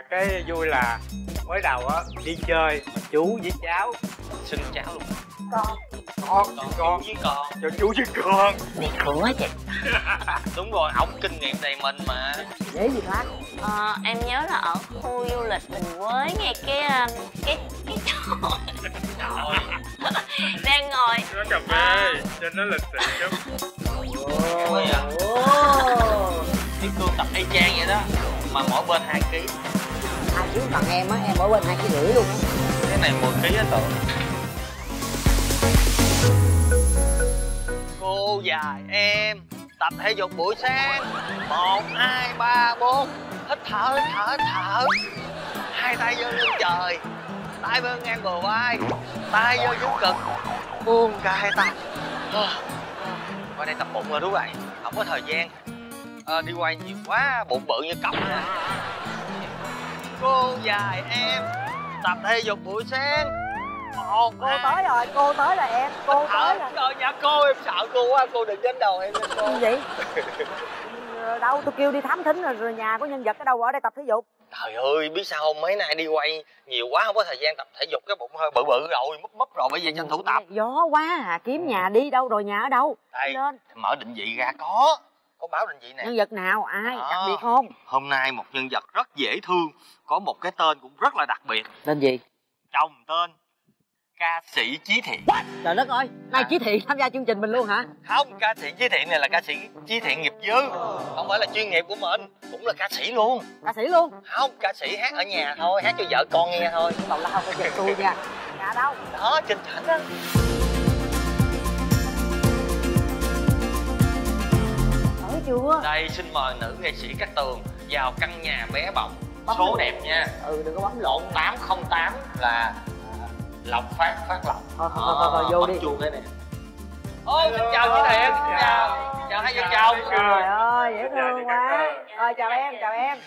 cái vui là mới đầu á đi chơi chú với cháu Xin cháu luôn. con Con với con. cho chú với con. Mẹ khổ quá chị. Đúng rồi, ổng kinh nghiệm đầy mình mà. Dễ gì khác. Em nhớ là ở khu du lịch Bình Quế ngay cái chỗ đang ngồi Nó cà phê cho nó lịch sự chút. Cái cương tập y chang vậy đó, mà mỗi bên 2 kg. 2 kg bằng em á, em mỗi bên 2,5 kg luôn á. Cái này 10 kg á tự. Cô dài em tập thể dục buổi sáng 1, 2, 3, 4. Hít thở, hít thở, hít thở. 2 tay giơ lên trời, tay bên ngang bờ vai, tay giơ dưới cực, buông cả 2 tay. Qua đây tập bụng rồi đúng vậy, không có thời gian. Đi quay nhiều quá, bụng bự như cọc nè. Cô dài em tập thể dục buổi sáng 1, Cô tới rồi, cô tới rồi em, cô tới rồi. Rồi nhà cô, em sợ cô quá, cô đừng đến đầu em nha cô. Gì vậy? Đâu, tôi kêu đi thám thính rồi nhà có nhân vật ở đâu ở đây tập thể dục. Trời ơi, biết sao không, mấy nay đi quay nhiều quá không có thời gian tập thể dục, cái bụng hơi bự bự rồi, múp rồi, bây giờ tranh thủ tập. Gió quá à, kiếm nhà đi đâu rồi, nhà ở đâu? Đây, lên. mở định vị ra có báo định vị nè. Nhân vật nào, ai, Đó. đặc biệt không? Hôm nay một nhân vật rất dễ thương, có một cái tên cũng rất là đặc biệt. Tên gì? Chồng tên ca sĩ Chí Thiện. Trời đất ơi, nay Chí Thiện tham gia chương trình mình luôn hả? Không, ca sĩ Chí Thiện này là ca sĩ Chí Thiện nghiệp dư, không phải là chuyên nghiệp của mình, cũng là ca sĩ luôn. Ca sĩ luôn? Không, ca sĩ hát ở nhà thôi, hát cho vợ con nghe thôi. Tào lao phải giật tôi nha. Nhà đâu? Đó, trên cảnh đó. Tới chưa? Đây, xin mời nữ nghệ sĩ Cát Tường vào căn nhà bé bỏng, số đẹp nha. Đừng có bấm lộn. 808 là Lộc Phát, Phát Lộc. Thôi, vô đi. Chuông thế này. Ô, xin chào Chí Thiện, xin chào hai vợ chồng. Trời ơi, dễ thương quá. Rồi, chào em, chào em.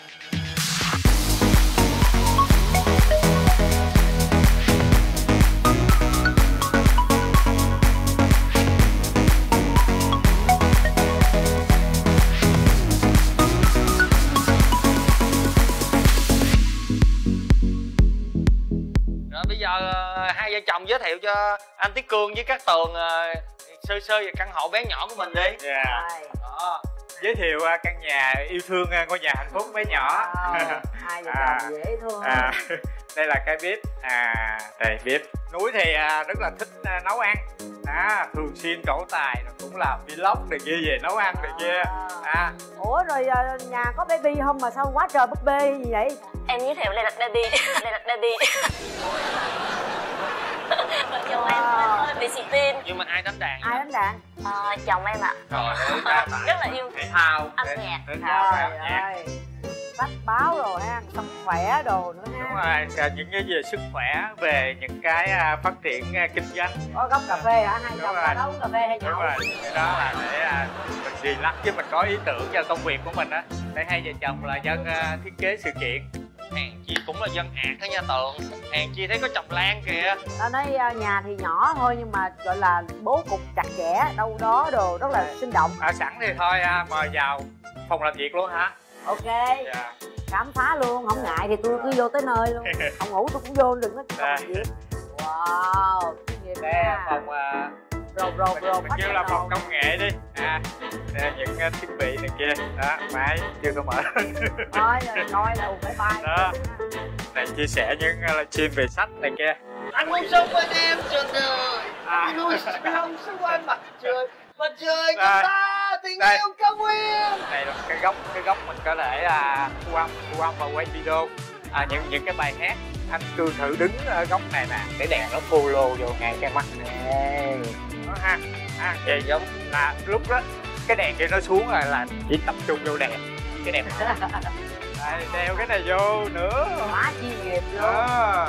Rồi bây giờ hai vợ chồng giới thiệu cho anh Tí Cương với Cát Tường sơ sơ về căn hộ bé nhỏ của mình đi. Dạ. Đó. Giới thiệu căn nhà yêu thương, ngôi nhà hạnh phúc bé nhỏ. Hai vợ chồng dễ thương. Đây là cái bếp. Đây bếp. Núi thì rất là thích nấu ăn. Thường xuyên trổ tài, cũng làm vlog này kia về nấu ăn này kia. Ủa rồi nhà có baby không mà sao quá trời búp bê gì vậy? em giới thiệu đây là daddy. Đây là daddy. Vợ chồng em hơi bị xì tin. Nhưng mà ai đánh đàn? Ai đánh đàn? Chồng em ạ. Rồi, Rất là yêu thể thao, âm nhạc. Trời ơi, sách báo rồi ha, sức khỏe đồ nữa ha. Đúng rồi, những cái về sức khỏe, về những cái phát triển kinh doanh. Có gốc cà phê hả? Hai chồng có uống cà phê hay Đúng nhậu? rồi, cái đó là để mình relax chứ mình có ý tưởng cho công việc của mình á. Để hai vợ chồng là dân thiết kế sự kiện. Hàng chi cũng là dân ạt đó nha Tường. Hàng chi thấy có trồng lan kìa. Ta nói nhà thì nhỏ thôi nhưng mà gọi là bố cục chặt chẽ, đâu đó đồ rất là sinh động. Sẵn thì thôi mời vào phòng làm việc luôn hả? Ok. Dạ. Khám phá luôn, không ngại thì tôi cứ vô tới nơi luôn. Không ngủ tôi cũng vô, đừng có phòng làm việc. Wow, chuyên nghiệp Đây nha. phòng mình kêu là phòng công nghệ đi. Đây, những thiết bị này kia. Đó, máy chưa có mở. Thôi coi là phải bay. Đó. Này chia sẻ những livestream về sách này kia. Anh muốn sống bên em trọn đời. Anh muốn sống xung quanh mặt trời. Mặt trời của ta, tình yêu cao nguyên. Này là cái góc mình có thể thu âm và quay video. Những cái bài hát anh Cương thử đứng ở góc này nè, để đèn nó follow vô ngay cái mắt nè. Đó ha. Vậy giống là lúc đó cái đèn kia nó xuống rồi là chỉ tập trung vô đèn, cái đèn. Đây, đeo cái này vô nữa. Quá chuyên nghiệp luôn. Đó.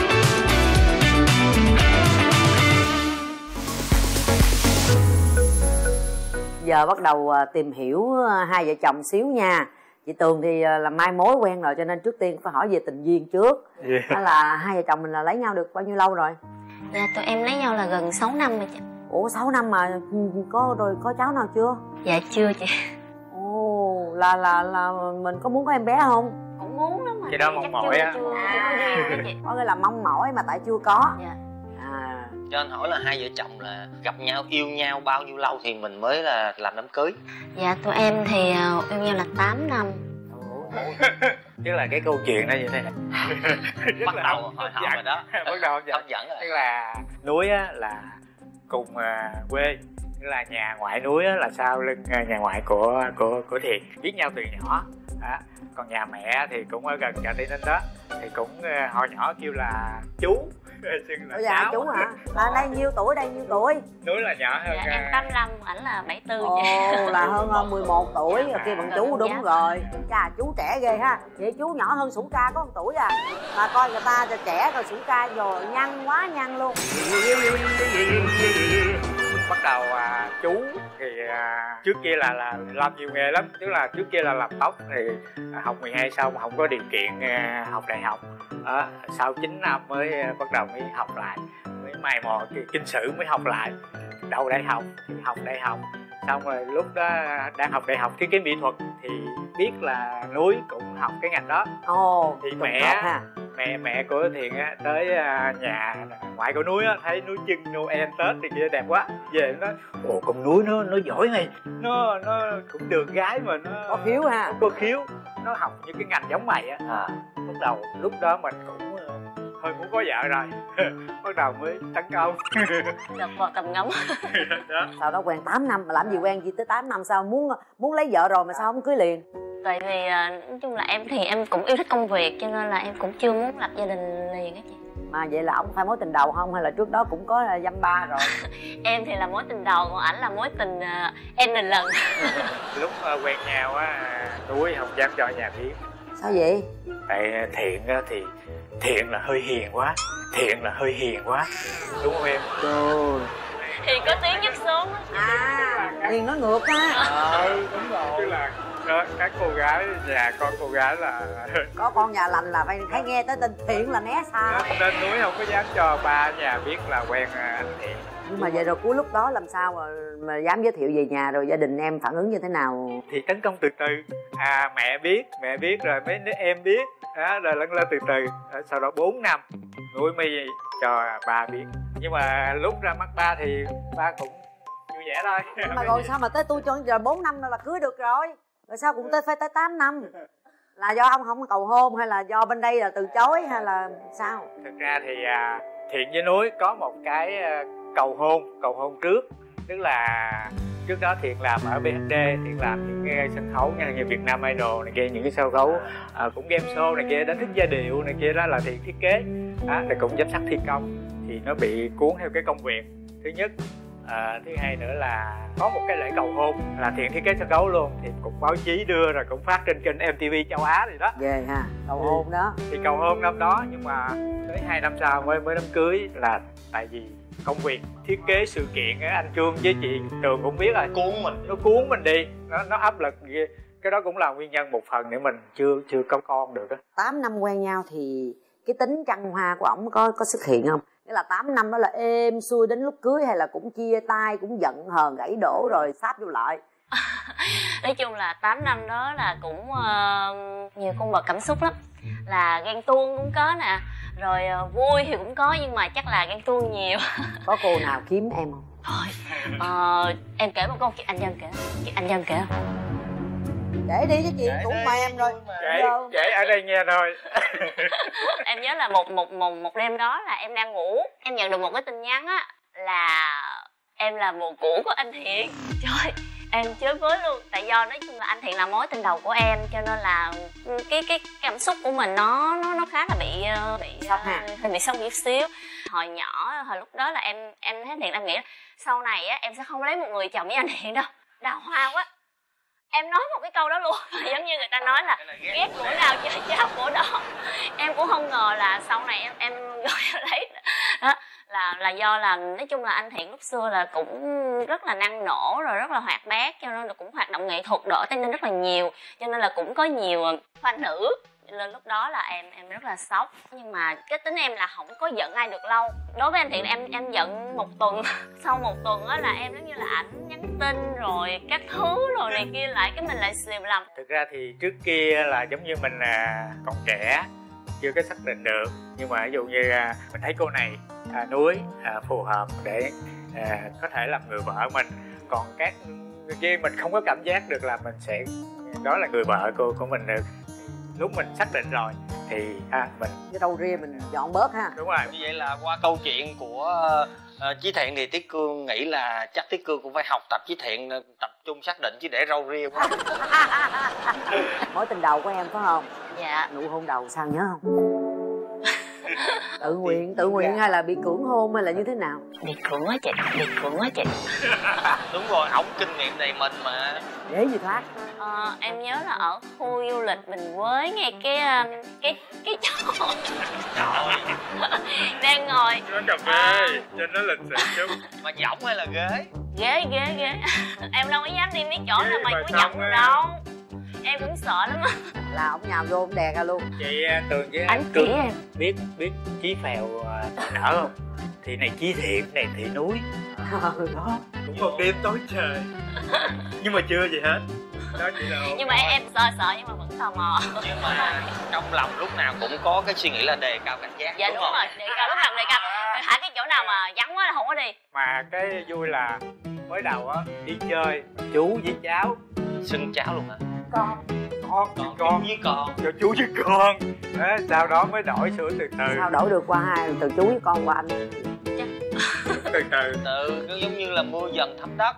Giờ bắt đầu tìm hiểu hai vợ chồng xíu nha. Chị Tường thì là mai mối quen rồi cho nên trước tiên phải hỏi về tình duyên trước. Đó là hai vợ chồng mình là lấy nhau được bao nhiêu lâu rồi? Dạ tụi em lấy nhau là gần 6 năm rồi chị. Ủa 6 năm mà có cháu nào chưa? Dạ chưa chị. Ồ là mình có muốn có em bé không? Cũng muốn lắm mà. Chị đó mong mỏi á. chưa có duyên đó chị. Có nghĩa là mong mỏi mà tại chưa có. Dạ. À, Cho anh hỏi là hai vợ chồng là gặp nhau yêu nhau bao nhiêu lâu thì mình mới là làm đám cưới? Dạ tụi em thì yêu nhau là 8 năm. Tức là cái câu chuyện nó như thế này. Bắt đầu hồi hộp rồi đó. Bắt đầu hấp Hấp dẫn rồi. Tức là Núi á là cùng quê, tức là nhà ngoại Núi á là sau lưng nhà ngoại của Thiện, biết nhau từ nhỏ. Đó. Còn nhà mẹ thì cũng ở gần Trà Tây Ninh đó, thì cũng hồi nhỏ kêu là chú. Xưng là dạ cháu. chú hả? Là đây nhiêu tuổi, đây nhiêu tuổi? Núi là nhỏ hơn. Dạ em 85, ảnh là 74. Ồ, là hơn 11 tuổi, rồi kia bằng chú đúng Dạ. rồi. Chà, chú trẻ ghê ha. Vậy chú nhỏ hơn Sủ Ca có 1 tuổi à. Mà coi người ta thì trẻ rồi Sủ Ca rồi nhăn quá nhăn luôn. Bắt đầu chú thì trước kia là làm nhiều nghề lắm, tức là trước kia là làm tóc, thì học 12 xong không có điều kiện học đại học. Sau 9 năm mới bắt đầu mới học lại, mới mày mò kinh sử mới học lại. Đầu đại học thì học đại học, xong rồi lúc đó đang học đại học thiết kế mỹ thuật thì biết là Núi cũng học cái ngành đó. Ồ, thì trùng hợp ha. mẹ của Thiện á tới nhà ngoại của Núi á, thấy Núi trưng Noel Tết thì kia đẹp quá, về nó nói ồ con Núi nó giỏi này, nó cũng được gái mà nó Có khiếu ha. nó có khiếu, nó học những cái ngành giống mày á. Bắt đầu lúc đó mình cũng hơi muốn có vợ rồi. Bắt đầu mới tấn công. Đập vào tầm ngắm. Đó. Sau đó quen 8 năm mà làm gì quen gì tới 8 năm, sao muốn lấy vợ rồi mà sao không cưới liền? Tại vì nói chung là em thì em cũng yêu thích công việc, cho nên là em cũng chưa muốn lập gia đình liền á chị. Mà vậy là ông phải mối tình đầu không, hay là trước đó cũng có dăm ba rồi? Em thì là mối tình đầu, còn ảnh là mối tình N lần. Lúc quen nhau á, Núi không dám cho nhà biết. Sao vậy? Tại Thiện á thì Thiện là hơi hiền quá, đúng không em? Trời. Thì có tiếng nhất số. Hiền nói ngược ha. Đúng rồi. Tức là các cô gái nhà con cô gái là Có con nhà lành là phải thấy nghe tới tên Thiện là né xa. nên Núi không có dám cho ba nhà biết là quen anh Thiện. Nhưng mà vậy rồi cuối lúc đó làm sao mà dám giới thiệu về nhà, rồi gia đình em phản ứng như thế nào? Thì tấn công từ từ. Mẹ biết rồi mấy đứa em biết đó, rồi lân lên từ từ. Sau đó 4 năm Núi mới cho ba biết. Nhưng mà lúc ra mắt ba thì ba cũng vui vẻ thôi. Nhưng mà rồi sao mà tới tôi cho giờ 4 năm là cưới được rồi, rồi sao cũng phải tới 8 năm? Là do ông không cầu hôn, hay là do bên đây là từ chối, hay là sao? Thực ra thì Thiện với Núi có một cái cầu hôn trước. Tức là trước đó Thiện làm ở BHD, Thiện làm những cái sân khấu như Việt Nam Idol này kia, những cái sân khấu cũng game show này kia, đánh thức giai điệu này kia, đó là Thiện thiết kế đó, thì cũng giám sát thi công. Thì nó bị cuốn theo cái công việc thứ nhất. Thứ hai nữa là có một cái lễ cầu hôn là Thiện thiết kế sân khấu luôn, thì cũng báo chí đưa rồi cũng phát trên kênh MTV châu Á gì đó. Ghê ha, cầu hôn đó. Thì cầu hôn năm đó, nhưng mà tới 2 năm sau mới đám cưới, là tại vì công việc thiết kế sự kiện á, anh Trương với chị Tường cũng biết rồi, nó cuốn mình đi, nó áp lực kia. Cái đó cũng là nguyên nhân một phần để mình chưa có con được á. 8 năm quen nhau thì cái tính trăng hoa của ổng có xuất hiện không? Nghĩa là 8 năm đó là êm xuôi đến lúc cưới, hay là cũng chia tay, cũng giận hờn gãy đổ rồi sáp vô lại? Nói chung là 8 năm đó là cũng nhiều cung bậc cảm xúc lắm. Là ghen tuông cũng có nè, rồi vui thì cũng có, nhưng mà chắc là ghen tuông nhiều. Có cô nào kiếm em không? Thôi em kể một câu chuyện anh Nhân kể. Anh Nhân kể không? Kể đi chứ chị, cũng mời em rồi. Kể ở đây nghe thôi. Em nhớ là một đêm đó là em đang ngủ, em nhận được một cái tin nhắn á là em là bồ cũ của anh Thiện. Trời, em chới với luôn. Tại do nói chung là anh Thiện là mối tình đầu của em, cho nên là cái cảm xúc của mình nó khá là bị hơi bị sốc chút xíu. Hồi nhỏ, hồi lúc đó là em thấy Thiện, em nghĩ sau này á em sẽ không lấy một người chồng với anh Thiện đâu, đào hoa quá. Em nói một cái câu đó luôn. Giống như người ta nói là ghét của nào chơi chao của đó. Em cũng không ngờ là sau này em gọi lấy đó. Là do là nói chung là anh Thiện lúc xưa là cũng rất là năng nổ, rồi rất là hoạt bát, cho nên là cũng hoạt động nghệ thuật đỡ Tây Ninh rất là nhiều, cho nên là cũng có nhiều fan nữ nên lúc đó là em rất là sốc. Nhưng mà cái tính em là không có giận ai được lâu. Đối với anh Thiện em giận một tuần sau một tuần đó là em giống như là ảnh nhắn tin rồi các thứ rồi này kia lại cái mình lại xìm lầm. Thực ra thì trước kia là giống như mình còn trẻ, chưa có xác định được, nhưng mà ví dụ như mình thấy cô này Núi phù hợp để có thể làm người vợ mình, còn các người kia mình không có cảm giác được là mình sẽ đó là người vợ của mình được. Lúc mình xác định rồi thì mình cái râu ria mình dọn bớt ha. đúng rồi. Như vậy là qua câu chuyện của Chí Thiện thì Tiết Cương nghĩ là chắc Tiết Cương cũng phải học tập Chí Thiện, tập trung xác định chứ để râu ria quá. Mối tình đầu của em phải không? Dạ. Nụ hôn đầu sao nhớ không? Tự nguyện hay là bị cưỡng hôn hay là như thế nào? Bị cưỡng á chị, bị cưỡng á chị. Đúng rồi, ổng kinh nghiệm đầy mình mà. Dễ gì thoát. Em nhớ là ở khu du lịch Bình Quế ngay cái chỗ đang ngồi Quán cà phê cho nó lịch sự chút. Mà võng hay là ghế? ghế em đâu có dám đi mấy chỗ là mày mà có giọng xong á. đâu, em cũng sợ lắm á. Là ông nhào vô ông đè ra luôn. Chị Tường với Anh Cương chỉ em biết Chí Phèo nở không? Thì này Chí Thiện, này Thị Núi. Đó, cũng một đêm tối trời. Nhưng mà chưa gì hết. Đó chỉ là nhưng mà em sợ nhưng mà vẫn tò mò. Nhưng mà trong lòng lúc nào cũng có cái suy nghĩ là đề cao cảnh giác. Dạ đúng rồi, đề cao lúc nào đề cao. Hả cái chỗ nào mà vắng quá là không có đi. mà cái vui là mới đầu á đi chơi chú với cháu Xưng cháu luôn hả? con với con. cho chú với con. Đó, sau đó mới đổi sửa từ từ. Sao đổi được qua hai từ chú với con qua anh? Từ từ Nó giống như là mưa dần thấm đất.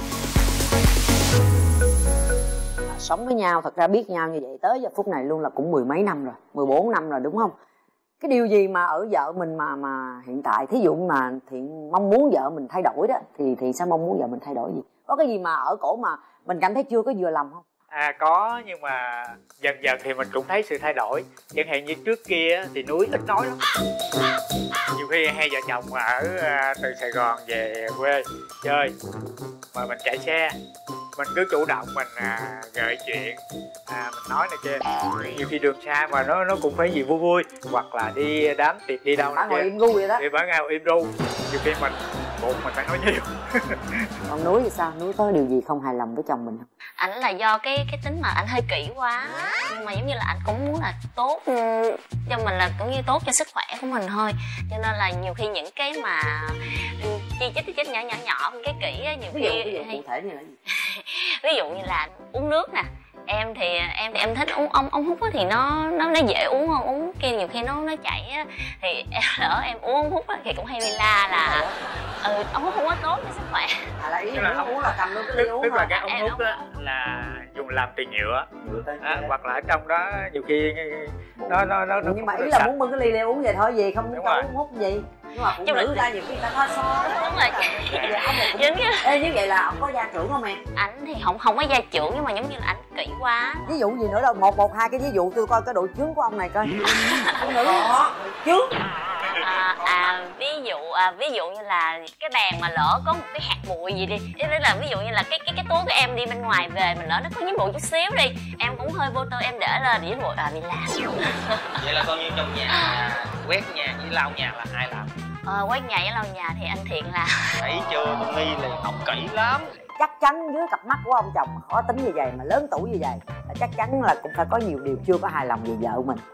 Sống với nhau thật ra biết nhau như vậy tới giờ phút này luôn là cũng mười mấy năm rồi, 14 năm rồi đúng không? Cái điều gì mà ở vợ mình mà hiện tại thí dụ mà Thiện mong muốn vợ mình thay đổi đó thì sao mong muốn vợ mình thay đổi gì? Có cái gì mà ở cổ mà mình cảm thấy chưa có vừa lòng không? có, nhưng mà dần dần thì mình cũng thấy sự thay đổi. Chẳng hạn như trước kia thì Núi ít nói lắm. Nhiều khi hai vợ chồng ở từ Sài Gòn về quê chơi mà mình chạy xe, mình cứ chủ động mình gợi chuyện, mình nói này kia. Nhiều khi đường xa mà nó cũng phải gì vui vui, hoặc là đi đám tiệc đi đâu Bà này ngồi kia im gu vậy đó. thì bà ngồi im ru. Nhiều khi mình buộc mình phải nói nhiều. Còn Núi thì sao? Núi có điều gì không hài lòng với chồng mình không? Ảnh là do cái tính mà ảnh hơi kỹ quá, nhưng mà giống như là ảnh cũng muốn là tốt cho mình, là cũng như tốt cho sức khỏe của mình thôi, cho nên là nhiều khi những cái mà chi chít nhỏ cái kỹ á, nhiều Ví dụ khi cụ thể như là gì? ví dụ như là uống nước nè. Em thì em thích uống ống hút á, thì nó dễ uống hơn uống kia, nhiều khi nó chảy á, thì lỡ em uống ống hút á thì cũng hay bị la là ống hút không có tốt cho sức khỏe. Là ý Tức là muốn uống là cầm luôn cái ly uống Tức là thôi. cái ống hút á là dùng làm từ nhựa, hoặc là ở trong đó nhiều khi nó Nhưng mà ý là muốn bưng cái ly để uống vậy thôi, gì không muốn Đúng cho rồi. uống hút gì. Nhưng mà phụ Nhưng mà- nữ ra nhiều khi người ta thoa so đó. Đúng rồi. Vậy ông này cũng... Giống như Ê, như vậy là ông có gia trưởng không em? ảnh thì không có gia trưởng, nhưng mà giống như là ảnh kỹ quá. Ví dụ gì nữa đâu, một hai cái ví dụ tôi coi cái độ chướng của ông này coi. Phụ nữ chướng. Ví dụ như là cái bàn mà lỡ có một cái hạt bụi gì đi, ý là ví dụ như là cái túi của em đi bên ngoài về mình lỡ nó có dính bụi chút xíu đi, em cũng hơi vô tư em để lên dính bụi bị la. Vậy là coi như trong nhà quét nhà với lau nhà là ai làm? Quét nhà với lau nhà thì anh Thiện là Thấy chưa, tôi nghi là học kỹ lắm. Chắc chắn dưới cặp mắt của ông chồng mà khó tính như vậy mà lớn tuổi như vậy là chắc chắn là cũng phải có nhiều điều chưa có hài lòng về vợ mình.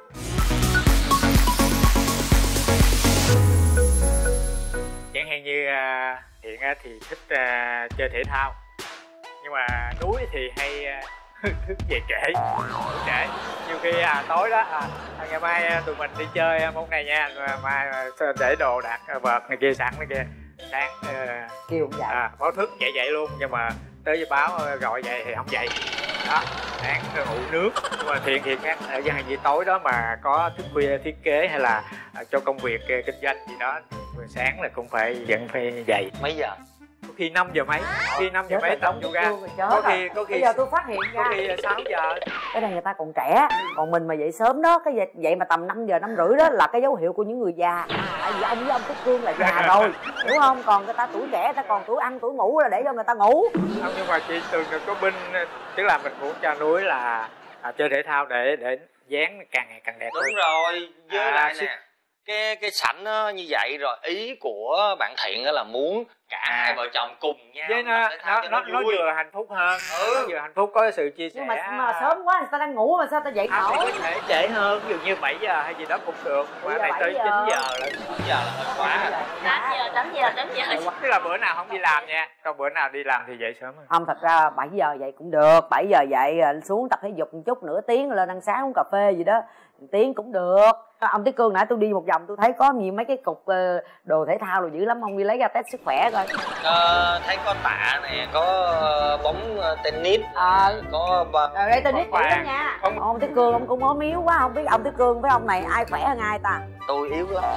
Chẳng hạn như Thiện thì thích chơi thể thao, nhưng mà Núi thì hay thức về trễ. Nhiều khi tối đó ngày mai tụi mình đi chơi môn này nha, mai để đồ đạc vợt này kia sẵn này kia, sáng Kêu cũng vậy. báo thức dậy luôn, nhưng mà tới báo gọi dậy thì không dậy. Đó, sáng ngủ nước. Nhưng mà Thiện khác, ở chẳng hạn như tối đó mà có thức khuya thiết kế hay là cho công việc kinh doanh gì đó, buổi sáng là cũng phải dậy. Mấy giờ? Có khi 5 giờ mấy, tập yoga. Có khi bây giờ tôi phát hiện ra có khi 6 giờ. cái này người ta còn trẻ, còn mình mà dậy sớm đó, cái dậy mà tầm 5 giờ 5 rưỡi đó là cái dấu hiệu của những người già. Tại vì ông với ông Tiết Cương là già rồi, hiểu không? Còn người ta tuổi trẻ, người ta còn tuổi ăn tuổi ngủ là để cho người ta ngủ. Không, nhưng mà chị Tường đừng có binh, tức là mình muốn cho Núi là chơi thể thao để dáng càng ngày càng đẹp Đúng hơn. rồi, với lại ship- nè, cái sảnh nó như vậy rồi, ý của bạn Thiện đó là muốn cả hai vợ chồng cùng nhau với tập thể thao cho nó vui. vừa hạnh phúc hơn, nó vừa hạnh phúc, có sự chia sẻ. Nhưng mà sớm quá người ta đang ngủ mà sao ta dậy thì nổi. có thể trễ hơn, ví dụ như 7 giờ hay gì đó cũng được, mà này tới 9 giờ là 9 giờ là hơi quá. 8 giờ. tức là bữa nào không đi làm nha, còn bữa nào đi làm thì dậy sớm hơn. Không, thật ra 7 giờ dậy cũng được. 7 giờ dậy xuống tập thể dục một chút, nửa tiếng lên ăn sáng uống cà phê gì đó, 1 tiếng cũng được. Ông Tí Cương nãy tôi đi một vòng tôi thấy có nhiều mấy cái cục đồ thể thao rồi dữ lắm, ông đi lấy ra test sức khỏe coi. Thấy có tạ nè, có bóng tennis, có Rồi đây tennis kỹ lắm nha. Ông Tí Cương ông cũng ốm yếu quá, không biết ông Tí Cương với ông này ai khỏe hơn ai ta? Tôi yếu lắm.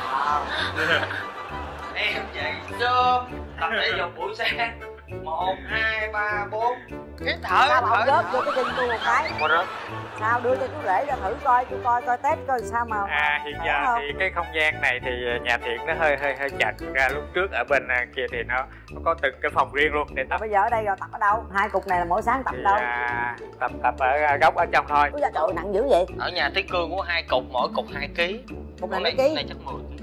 Em dậy sớm tập thể dục buổi sáng 1, 2, 3, 4 cái thở. Sao mà ông rớt vô cái chân tôi một cái? Có rớt. Sao đưa cho chú Rể ra thử coi, tôi coi test coi sao mà. Hiện giờ thì cái không gian này thì nhà Thiện nó hơi chật ra. Lúc trước ở bên kia thì nó có từng cái phòng riêng luôn để tập. Bây giờ ở đây rồi tập ở đâu? 2 cục này là mỗi sáng tập thì, đâu? tập ở góc ở trong thôi. Ôi trời ơi, nặng dữ vậy. Ở nhà Tí Cương có 2 cục, mỗi cục 2 kg. Cục này mấy ký? Này chắc 10 kg.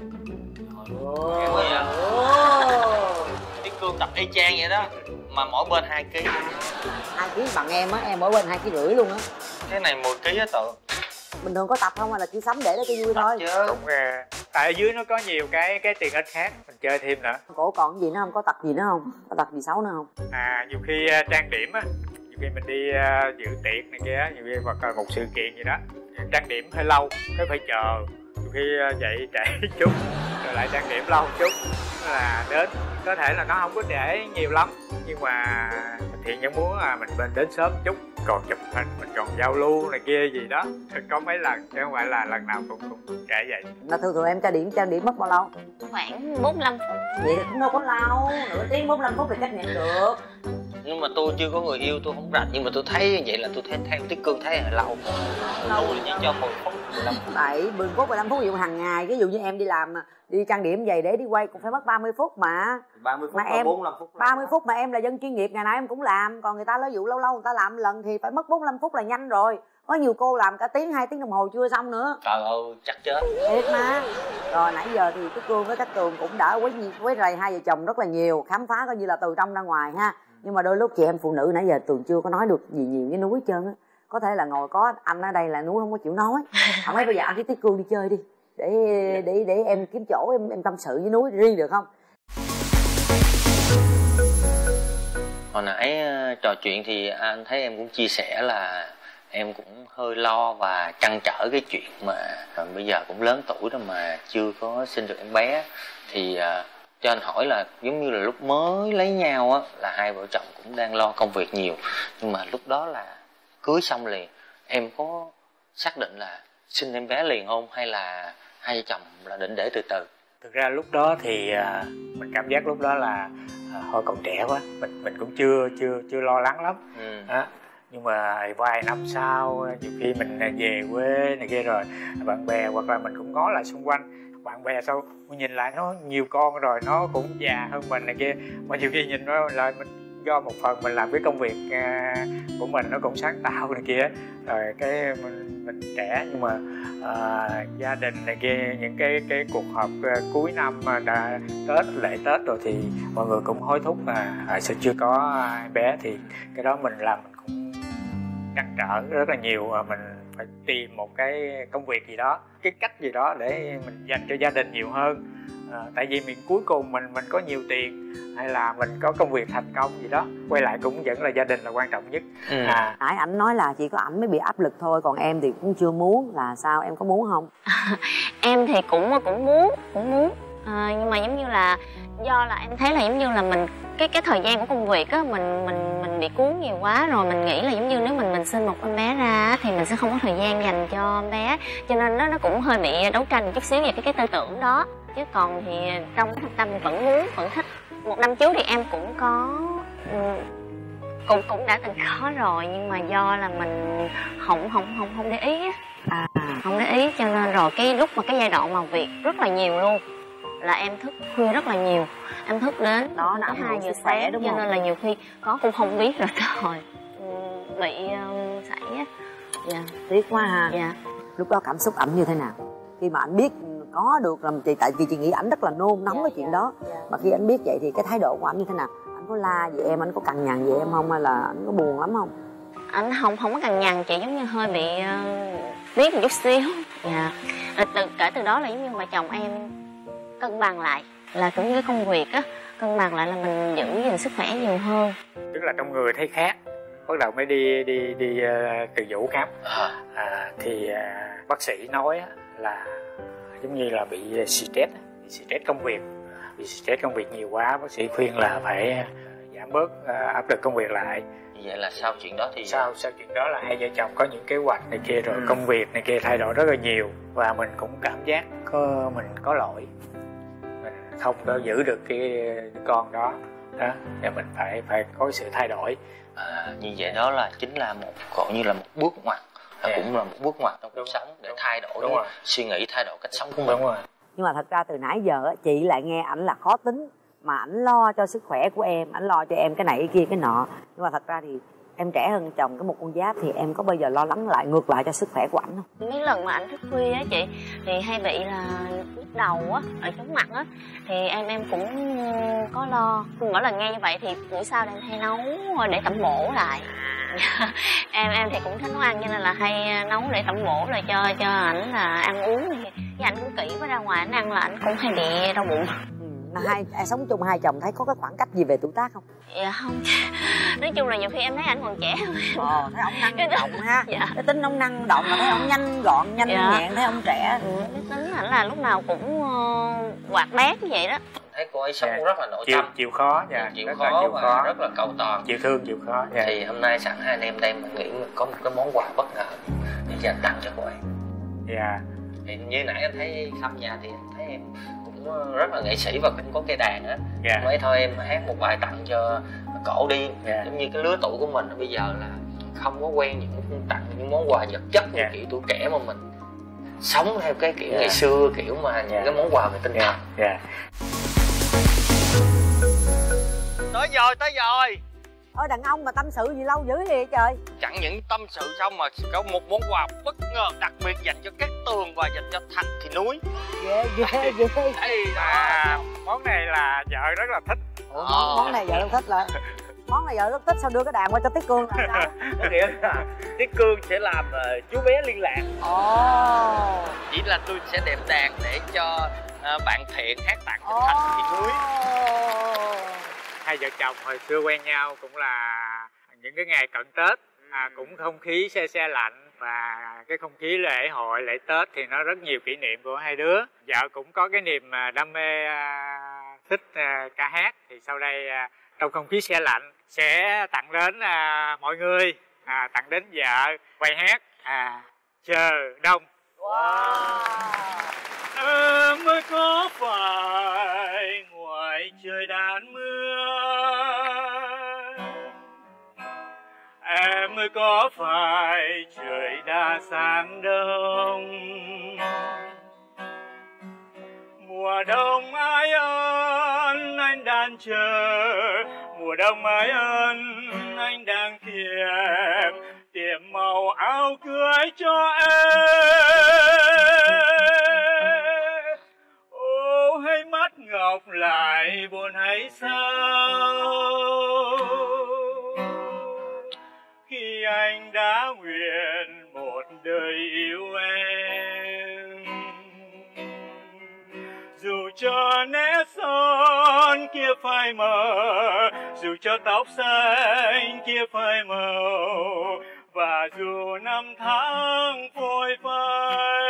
Ồ. Tí Cương tập y chang vậy đó, mà mỗi bên 2 kg. 2 kg bằng em á, em mỗi bên 2,5 kg luôn á. Cái này 10 kg á tự. Bình thường có tập không hay là chỉ sắm để cho vui thôi? Chứ. Cũng tại ở dưới nó có nhiều cái tiện ích khác mình chơi thêm nữa. Cổ còn cái gì nữa không? Có tập gì nữa không? Có tập gì xấu nữa không? Nhiều khi trang điểm á, nhiều khi mình đi dự tiệc này kia, nhiều khi hoặc là một sự kiện gì đó trang điểm hơi lâu, cái phải chờ, nhiều khi dậy trễ chút rồi lại trang điểm lâu chút là đến. Có thể là nó không có trễ nhiều lắm, nhưng mà Thiện vẫn muốn là mình bên đến sớm chút, còn chụp hình, mình còn giao lưu này kia gì đó. Có mấy lần chứ không phải là lần nào cũng trễ vậy. Là thường em trang điểm mất bao lâu? Khoảng 45 phút. Vậy thì cũng đâu có lâu, nửa tiếng 45 phút thì chấp nhận được. Nhưng mà tôi chưa có người yêu, tôi không rành, nhưng mà tôi thấy vậy là tôi thấy theo Tí Cương thấy là lâu. Tôi chỉ cho 10 phút 15 phút. 10 phút 15 phút ví dụ hàng ngày, ví dụ như em đi làm đi trang điểm giày để đi quay cũng phải mất 30 phút mà. 30 phút mà em 45 phút. 30 phút mà em là dân chuyên nghiệp, ngày nào em cũng làm, còn người ta ví dụ lâu người ta làm lần thì phải mất 45 phút là nhanh rồi. Có nhiều cô làm cả tiếng 2 tiếng đồng hồ chưa xong nữa. Trời ơi, chắc chết. Thiệt mà. Rồi nãy giờ thì cái Cương với Cát Tường cũng đã quấy rầy hai vợ chồng rất là nhiều, khám phá coi như là từ trong ra ngoài ha. Nhưng mà đôi lúc chị em phụ nữ nãy giờ Tường chưa có nói được gì nhiều với Núi hết trơn á. Có thể là ngồi có anh ở đây là Núi không có chịu nói. Không ấy bây giờ anh với Tí Cương đi chơi đi. Để em kiếm chỗ em tâm sự với Núi riêng được không? Hồi nãy trò chuyện thì anh thấy em cũng chia sẻ là em cũng hơi lo và trăn trở cái chuyện mà bây giờ cũng lớn tuổi rồi mà chưa có sinh được em bé. Thì cho anh hỏi là giống như là lúc mới lấy nhau á là hai vợ chồng cũng đang lo công việc nhiều, nhưng mà lúc đó là cưới xong liền, em có xác định là sinh em bé liền không, hay là hai vợ chồng là định để từ từ? Thực ra lúc đó thì mình cảm giác lúc đó là hồi còn trẻ quá, mình cũng chưa lo lắng lắm. Nhưng mà vài năm sau, nhiều khi mình về quê này kia rồi bạn bè hoặc là mình cũng ngó lại xung quanh bạn bè, sao nhìn lại nó nhiều con rồi, nó cũng già hơn mình này kia, mà nhiều khi nhìn nó lại mình do một phần mình làm cái công việc của mình nó cũng sáng tạo này kia, rồi cái mình trẻ, nhưng mà gia đình này kia, những cái cuộc họp cuối năm đã Tết, lễ Tết rồi thì mọi người cũng hối thúc sao chưa có em bé, thì cái đó mình làm mình cũng trăn trở rất là nhiều, mình phải tìm một cái công việc gì đó, cái cách gì đó để mình dành cho gia đình nhiều hơn. Tại vì mình cuối cùng mình có nhiều tiền hay là mình có công việc thành công gì đó, quay lại cũng vẫn là gia đình là quan trọng nhất. Nãy ảnh nói là chỉ có ảnh mới bị áp lực thôi, còn em thì cũng chưa muốn, là sao, em có muốn không? Em thì cũng muốn nhưng mà giống như là do là em thấy là giống như là mình cái thời gian của công việc á, mình bị cuốn nhiều quá rồi, mình nghĩ là giống như nếu mình sinh một em bé ra thì mình sẽ không có thời gian dành cho em bé, cho nên nó cũng hơi bị đấu tranh chút xíu về cái tư tưởng đó. Chứ còn thì trong cái thâm tâm vẫn muốn, vẫn thích. Một năm trước thì em cũng có cũng đã từng có rồi, nhưng mà do là mình không để ý á, không để ý, cho nên rồi cái lúc mà cái giai đoạn mà việc rất là nhiều luôn là em thức khuya rất là nhiều, em thức đến đó tới 2 giờ sáng, cho nên là nhiều khi có cũng không biết rồi rồi bị sảy á. Dạ. Tiếc quá ha. Dạ. Lúc đó cảm xúc ảnh như thế nào khi mà anh biết có được làm chị, tại vì chị nghĩ ảnh rất là nôn nóng cái chuyện đó, mà khi anh biết vậy thì cái thái độ của ảnh như thế nào? Anh có la về em, anh có cằn nhằn về em không, hay là anh có buồn lắm không? Anh không có cằn nhằn chị, giống như hơi bị biết một chút xíu. Dạ. Kể từ đó là giống như vợ chồng em cân bằng lại, là cũng như công việc á, cân bằng lại là mình giữ gìn sức khỏe nhiều hơn. Tức là trong người thấy khác, bắt đầu mới đi từ Vũ khám. Thì bác sĩ nói là giống như là bị stress công việc, bị stress công việc nhiều quá. Bác sĩ khuyên là phải giảm bớt áp lực công việc lại. Vậy là sau chuyện đó thì sau chuyện đó là hai vợ chồng có những kế hoạch này kia, rồi công việc này kia thay đổi rất là nhiều, và mình cũng cảm giác mình có lỗi, mình không có giữ được cái con đó và mình phải có sự thay đổi. Như vậy đó là chính là gọi như là một bước ngoặt, cũng là một bước ngoặt trong cuộc sống để thay đổi suy nghĩ, thay đổi cách sống của mình. Đúng rồi. Nhưng mà thật ra từ nãy giờ chị lại nghe ảnh là khó tính, mà ảnh lo cho sức khỏe của em, ảnh lo cho em cái này cái kia cái nọ. Nhưng mà thật ra thì em trẻ hơn chồng có một con giáp, thì em có bao giờ lo lắng lại ngược lại cho sức khỏe của ảnh không? Mấy lần mà ảnh thức khuya á chị, thì hay bị là nhức đầu á, ở chóng mặt á, thì em cũng có lo. Mỗi lần nghe như vậy thì buổi sau em hay nấu để tẩm bổ lại. em thì cũng thích nấu ăn, cho nên là hay nấu để tẩm bổ lại cho ảnh là ăn uống. Với ảnh cũng kỹ, với ra ngoài ảnh ăn là ảnh cũng hay bị đau bụng. Sống chung hai chồng thấy có cái khoảng cách gì về tuổi tác không? Dạ không. Nói chung là nhiều khi em thấy ảnh còn trẻ hơn. Thấy ông năng động ha. Dạ. Cái tính ông năng động, mà thấy ông nhanh gọn, nhanh nhẹn, thấy ông trẻ. Cái tính ảnh là lúc nào cũng hoạt bát như vậy đó. Thấy cô ấy sống rất là nội tâm, chịu khó, chịu khó và rất là cầu toàn, chịu thương, chịu khó. Thì hôm nay sẵn hai anh em đây mình nghĩ có một cái món quà bất ngờ để dành tặng cho cô ấy. Thì như nãy anh thấy thăm nhà thì anh thấy em cũng rất là nghệ sĩ và cũng có cây đàn á. Mấy thôi em hát một bài tặng cho cổ đi. Giống như cái lứa tuổi của mình bây giờ là không có quen tặng những món quà vật chất như kiểu tuổi trẻ, mà mình sống theo cái kiểu ngày xưa, kiểu mà những cái món quà về tinh thần. Tới rồi. Đàn ông mà tâm sự gì lâu dữ vậy trời? Chẳng những tâm sự xong mà có một món quà bất ngờ đặc biệt dành cho Cát Tường và dành cho Thành Thị Núi. Ghê. Món này là vợ rất là thích. Món này vợ rất thích là món này vợ rất thích, sao đưa cái đàn qua cho Tiết Cương là sao? Có nghĩa là Tiết Cương sẽ làm chú bé liên lạc. Chỉ là tôi sẽ đệm đàn để cho bạn Thiện hát tặng cho Thành Thị Núi. Hai vợ chồng hồi xưa quen nhau cũng là những cái ngày cận Tết, cũng không khí se lạnh, và cái không khí lễ hội lễ Tết thì nó rất nhiều kỷ niệm của hai đứa. Vợ cũng có cái niềm đam mê thích ca hát, thì sau đây trong không khí se lạnh sẽ tặng đến mọi người, tặng đến vợ bài hát Chờ Đông. Em mới có phải ngoài trời đàn mưa, em mới có phải trời đã sáng đông. Mùa đông ai ân anh đang chờ, mùa đông ai ân anh đang tìm màu áo cưới cho em. Ô hay mắt ngọc lại buồn hay sao, khi anh đã nguyện một đời yêu em. Dù cho nét son kia phai mờ, dù cho tóc xanh kia phai màu, và dù năm tháng phôi phai.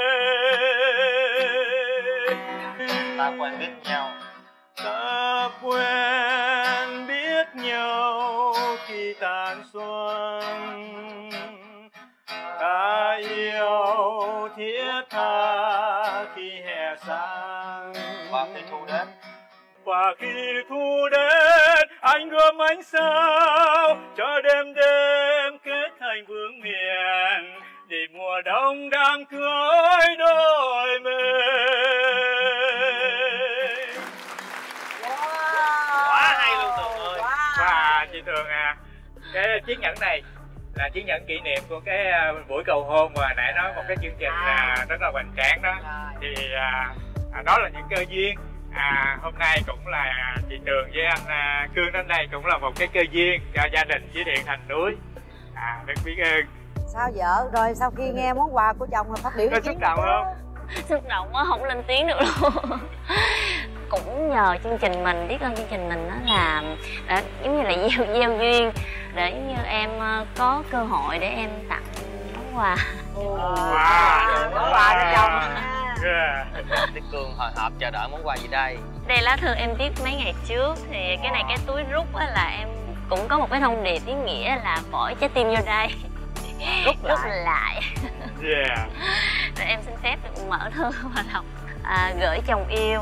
Ta quen biết nhau, ta quen biết nhau khi tàn xuân, ta yêu thiết tha khi hè sang. Và khi thu đến anh gom ánh sao cho đêm kết thành vương miện, để mùa đông đang cưới đôi mình. Quá hay luôn Tường ơi. Và chị Tường cái chiếc nhẫn này là chứng nhận kỷ niệm của cái buổi cầu hôn mà nãy nói một cái chương trình rất là hoành tráng đó. Thì đó là những cơ duyên. Hôm nay cũng là chị Tường với anh Cương đến đây cũng là một cái cơ duyên cho gia đình Thủy Điện Thành Núi. Rất biết ơn. Sao vợ rồi sau khi nghe món quà của chồng là phát biểu Có xúc động không? Xúc động quá không lên tiếng được luôn. Cũng nhờ chương trình mình, biết ơn chương trình mình đó là giống như là gieo duyên để như em có cơ hội để em tặng món quà. Món quà cho chồng. Tiết Cương hồi hộp chờ đợi món quà gì đây? Đây lá thư em viết mấy ngày trước, thì cái này cái túi rút á là em cũng có một cái thông điệp ý nghĩa là bỏ trái tim vô đây. Rút lại. Rồi em xin phép được mở thư và đọc. Gửi chồng yêu.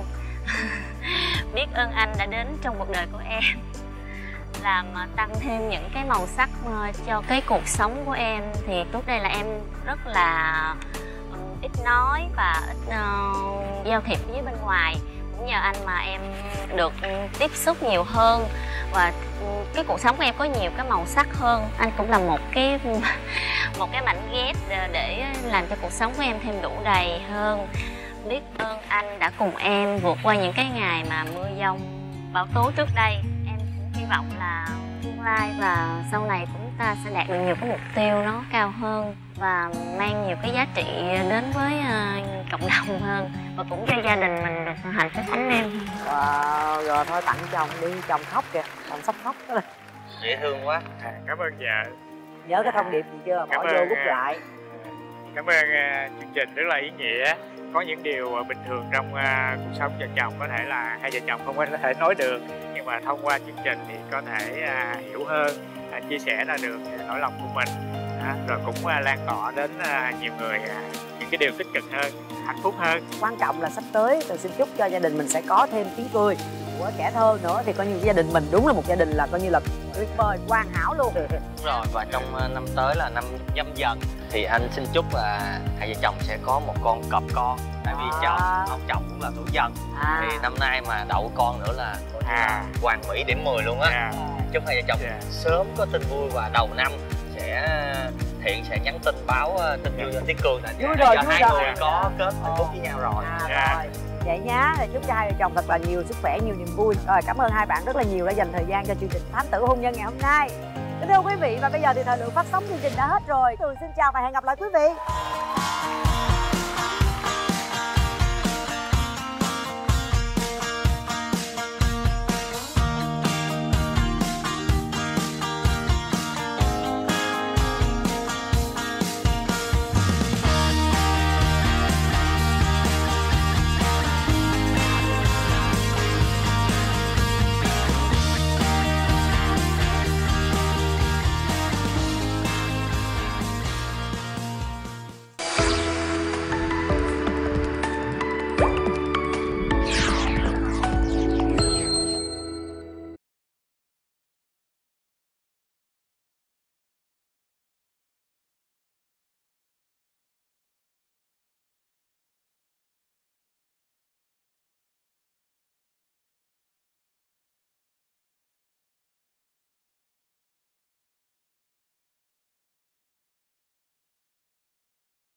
Biết ơn anh đã đến trong cuộc đời của em, làm tăng thêm những cái màu sắc cho cái cuộc sống của em. Thì trước đây là em rất là ít nói và ít giao thiệp với bên ngoài. Cũng nhờ anh mà em được tiếp xúc nhiều hơn và cái cuộc sống của em có nhiều cái màu sắc hơn. Anh cũng là một cái mảnh ghép để làm cho cuộc sống của em thêm đủ đầy hơn. Biết ơn anh đã cùng em vượt qua những cái ngày mà mưa giông bão tố trước đây. Em cũng hy vọng là tương lai và sau này chúng ta sẽ đạt được nhiều cái mục tiêu nó cao hơn và mang nhiều cái giá trị đến với cộng đồng hơn, và cũng cho gia đình mình được hạnh phúc ấm êm. Rồi thôi tặng chồng đi, chồng khóc kìa, chồng sắp khóc đó. Dễ thương quá. Cảm ơn vợ. Nhớ cái thông điệp gì chưa? Bỏ vô rút lại. Cảm ơn chương trình rất là ý nghĩa. Có những điều bình thường trong cuộc sống vợ chồng có thể là hai vợ chồng không có thể nói được, nhưng mà thông qua chương trình thì có thể hiểu hơn, chia sẻ ra được nỗi lòng của mình, rồi cũng lan tỏa đến nhiều người những cái điều tích cực hơn, hạnh phúc hơn. Quan trọng là sắp tới Tường xin chúc cho gia đình mình sẽ có thêm tiếng cười của trẻ thơ nữa, thì coi như gia đình mình đúng là một gia đình là coi như là tuyệt vời, hoàn hảo luôn. Đúng rồi, và trong năm tới là năm Nhâm Dần thì anh xin chúc là hai vợ chồng sẽ có một con cọp con. Tại vì ông chồng cũng là tuổi Dần, thì năm nay mà đậu con nữa là hoàn mỹ điểm 10 luôn á. Chúc hai vợ chồng sớm có tin vui và đầu năm Thiện sẽ nhắn tin báo tin vui cho Tiết Cương. Vui rồi, hai người có kết hạnh phúc với nhau rồi. Rồi vậy nhá, rồi chúc cho hai vợ chồng thật là nhiều sức khỏe, nhiều niềm vui. Rồi cảm ơn hai bạn rất là nhiều đã dành thời gian cho chương trình Thám Tử Hôn Nhân ngày hôm nay. Kính thưa quý vị, và bây giờ thì thời lượng phát sóng chương trình đã hết rồi. Tường xin chào và hẹn gặp lại quý vị.